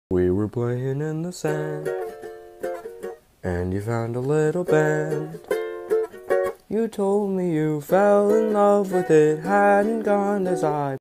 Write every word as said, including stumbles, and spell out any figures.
We were playing in the sand, and you found a little band. You told me you fell in love with it, hadn't gone as I